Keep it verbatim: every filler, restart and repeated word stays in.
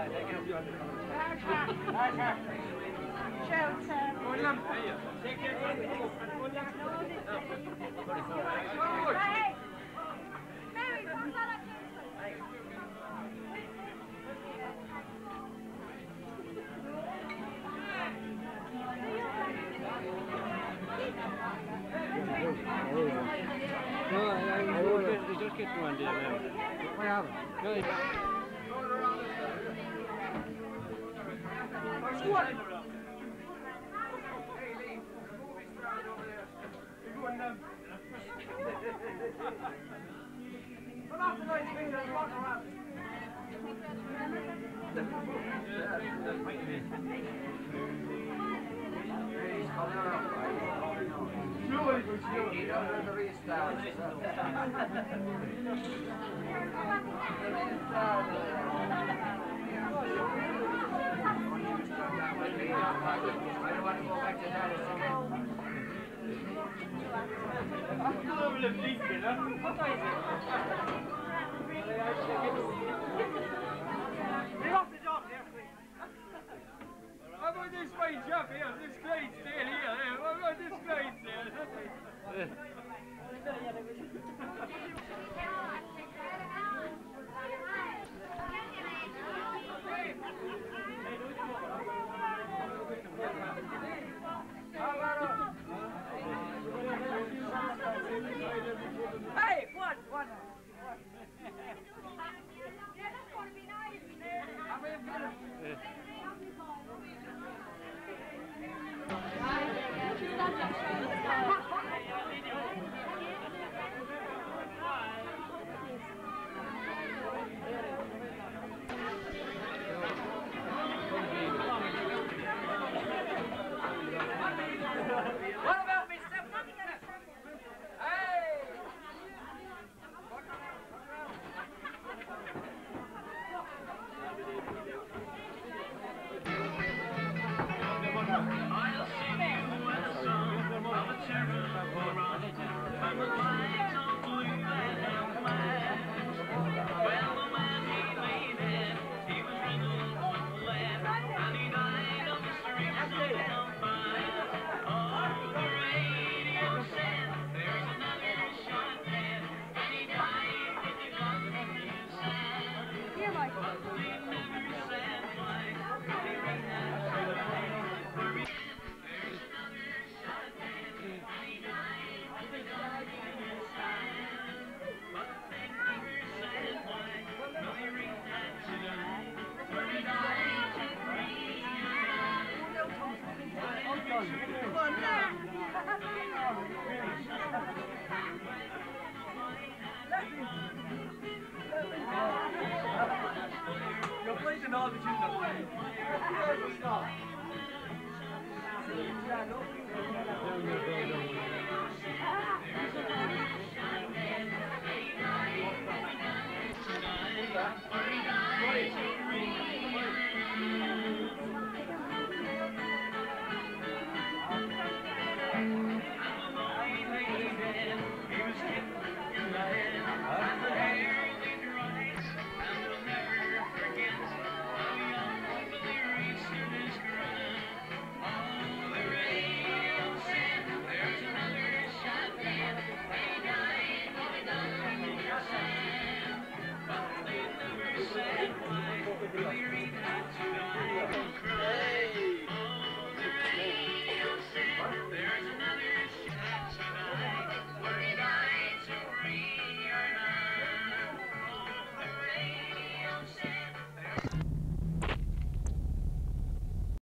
They just get one day now. What happened? I've got this range up here, this grade still here, I've got this grade still. Hey, one, one. What about me, Steph? Hey! I'll sing you a song of a terrible run from the lights of blue and black. Well, the man he made it, he was riddled with lead, and he died of the streets of hellfire. Oh, the radio said there's another shot dead, and he died with the gun in his hand. But they never said why. They read that tonight. There's another shot dead, and he died with the gun in his hand. But they never said why. No, they read that tonight. Where he died to free your Come on now. You're playing all the tunes. Stop. Where he died